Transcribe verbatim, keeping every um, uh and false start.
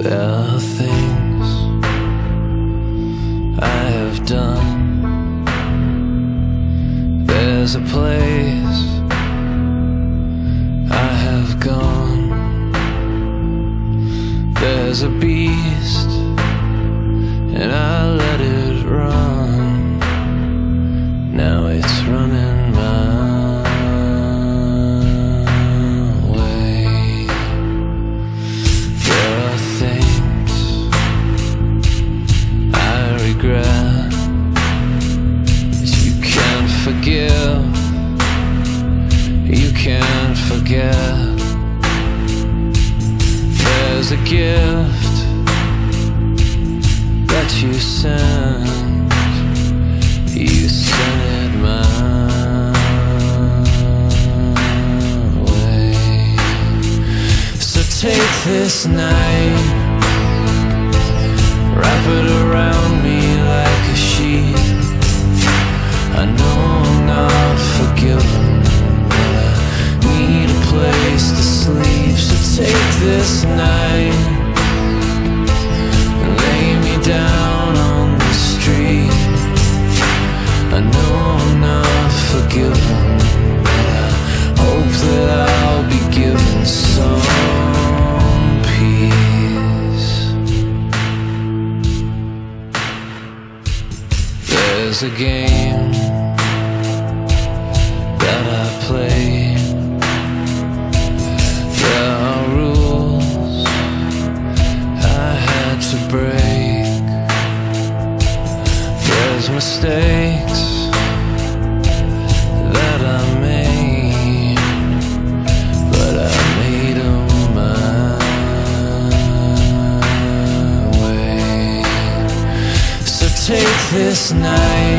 There are things I have done. There's a place I have gone. There's a beast and I let it run. Now it's running my way. There are things I regret that you can't forgive, you can't forget. There's a gift that you sent, you sent it my way. So take this night, wrap it around me like a sheet. I know I'm not forgiven, but I need a place to sleep. So take this night and lay me down on the street. I know I'm not forgiven, but I hope that I'll be given some peace. There's a game that I play. There are rules I had to break. There's mistakes that I made, but I made them my way. So take this night